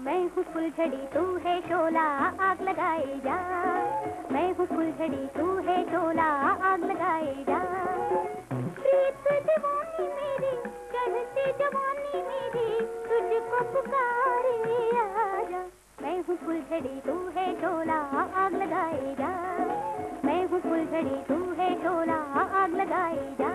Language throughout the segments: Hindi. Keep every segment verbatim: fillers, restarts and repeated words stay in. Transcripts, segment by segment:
मैं हूँ फुलझड़ी तू है शोला, आग लगाए जा। मैं हूँ फुलझड़ी तू है शोला, आग लगाए जा। प्रीत दीवानी मेरी, चढ़ती जवानी मेरी, तुझको पुकारे आजा। मैं हूँ फुलझड़ी तू है शोला, आग लगाए जा। मैं हूँ फुलझड़ी तू है शोला, आग लगाए जा।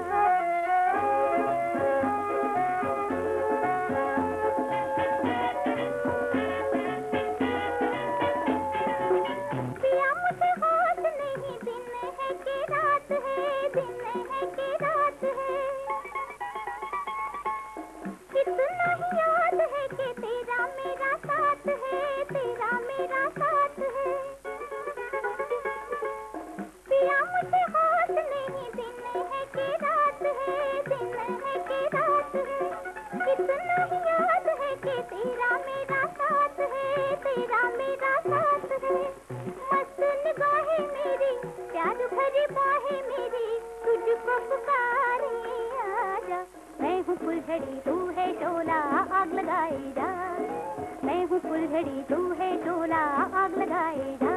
फुलझड़ी तू है शोला, आग लगाए जा। मैं हूँ फुलझड़ी तू है शोला, आग लगाए जा।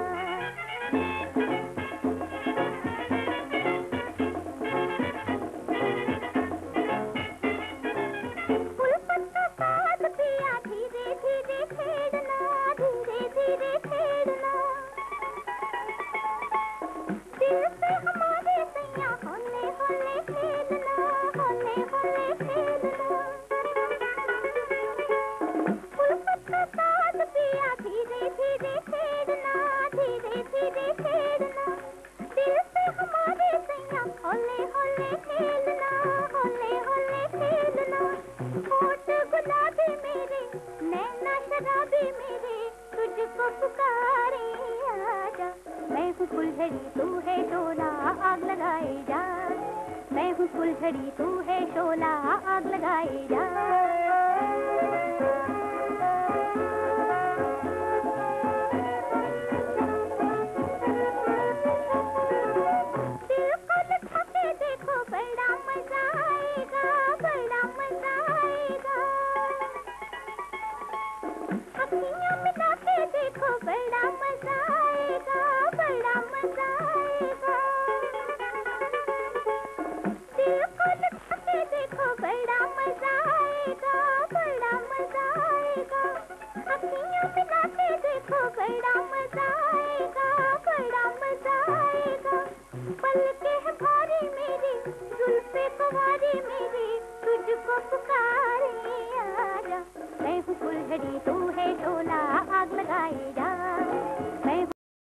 फूल पत्ता साथ पिया, धीरे धीरे छेड़ना, धीरे धीरे छेड़ना। दिल से हमारे सैया होले होले खेलना, होले होले खेलना। फूल पत्ता साथ पिया, धीरे धीरे छेड़ना, धीरे धीरे छेड़ना। दिल से हमारे सैया होले होले खेलना, होले होले खेलना। होठ गुलाबी मेरे, नैना शराबी मेरे, तुझको पुकारे आजा। मैं हूँ फुलझड़ी तू है शोला, आग लगाए जा। मैं हूँ फुलझड़ी तू है शोला, आग लगाए जा। दिल को लगा के देखो, बड़ा मजा आएगा, बड़ा मजा आएगा। अखियाँ मिला के देखो, बड़ा मजा आएगा, बड़ा मजा आएगा। दिल को लगा के देखो, बड़ा मजा आएगा, बड़ा मजा आएगा। अखियाँ मिला के देखो, बड़ा मजा आएगा, बड़ा मजा आएगा। पलके है भारी मेरी, जुल्फे कुंवारी मेरी, तुझको पुकारे आजा।